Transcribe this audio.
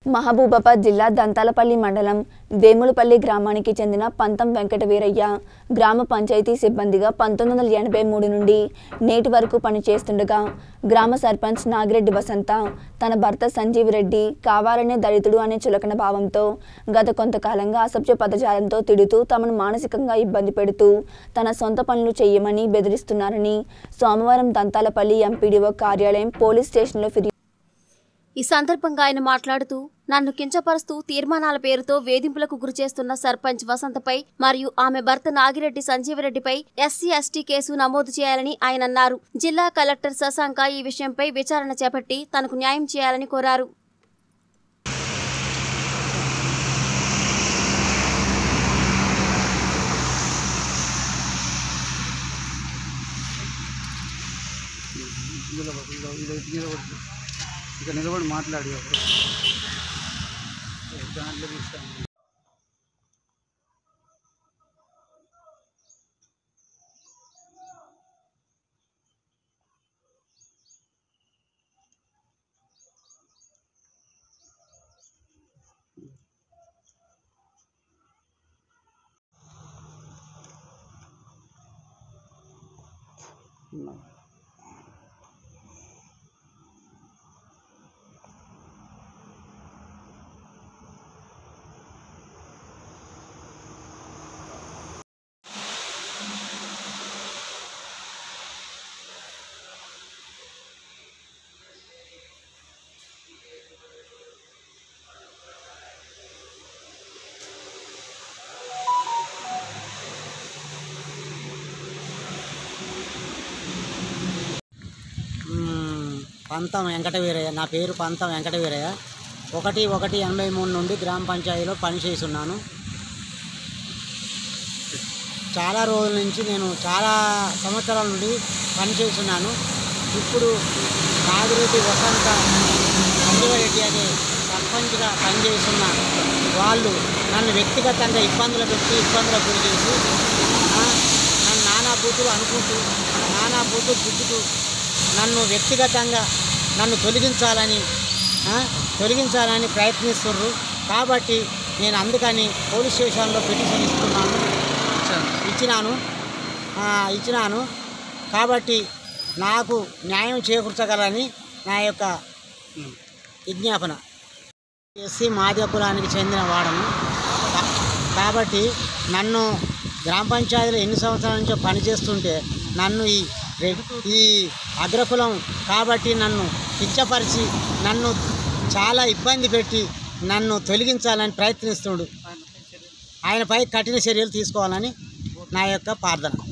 మహబూబాబాద్ జిల్లా దంతాలపల్లి మండలం వేములపల్లి గ్రామానికి చెందిన పంతం వెంకట వీరయ్య గ్రామ పంచాయతీ సిబ్బందిగా 1983 నుండి నేటి వరకు పనిచేస్తుండగా గ్రామ సర్పంచ్ నాగిరెడ్డి వసంత తన భర్త సంజీవ్ రెడ్డి కావాలనే దళితుడు అనే చులకన భావంతో గత కొంతకాలంగా అసభ్య పదజాలంతో తిడుతూ తమను మానసికంగా ఇబ్బంది పెడుతూ తన సొంత పనులు చేయమని బెదిరిస్తున్నారని సోమవారం దంతాలపల్లి ఎంపీడీఓ కార్యాలయం పోలీస్ స్టేషన్లో ఫిర్యాదు. ఈ సందర్భంగా ఆయన మాట్లాడుతూ నన్ను కించపరుస్తూ తీర్మానాల పేరుతో వేధింపులకు గురిచేస్తున్న సర్పంచ్ వసంతపై మరియు ఆమె భర్త నాగిరెడ్డి సంజీవరెడ్డిపై ఎస్సీ/ఎస్టీ కేసు నమోదు చేయాలని ఆయన అన్నారు. జిల్లా కలెక్టర్ శశాంక ఈ విషయంపై విచారణ చేపట్టి తనకు న్యాయం చేయాలని కోరారు. ఇక నిలబడి మాట్లాడి దాంట్లో ఇస్తాను. పంతం వెంకట వీరయ్య, నా పేరు పంతం వెంకట వీరయ్య. 1/1/83 నుండి గ్రామ పంచాయతీలో పనిచేస్తున్నాను. చాలా రోజుల నుంచి నేను చాలా సంవత్సరాల నుండి పనిచేస్తున్నాను. ఇప్పుడు నాగిరెడ్డి వసంత సంజీవరెడ్డి అనే సర్పంచ్గా పనిచేస్తున్న వాళ్ళు నన్ను వ్యక్తిగతంగా ఇబ్బందులకు గురి చేసి నన్ను నానా బూతులు అనుకుంటూ నానా బూతులు తిట్టుతూ నన్ను వ్యక్తిగతంగా నన్ను తొలగించాలని ప్రయత్నిస్తున్నారు. కాబట్టి నేను అందుకని పోలీస్ స్టేషన్లో పిటిషన్ ఇచ్చినాను. కాబట్టి నాకు న్యాయం చేకూర్చగలని నా యొక్క విజ్ఞాపన. ఎస్సీ మాదిగ కులానికి చెందిన వాడను కాబట్టి నన్ను గ్రామ పంచాయతీలో ఎన్ని సంవత్సరాల నుంచో పనిచేస్తుంటే నన్ను ఈ అగ్రకులం కాబట్టి నన్ను కించపరిచి నన్ను చాలా ఇబ్బంది పెట్టి నన్ను తొలగించాలని ప్రయత్నిస్తుడు. ఆయనపై కఠిన చర్యలు తీసుకోవాలని నా యొక్క ప్రార్థన.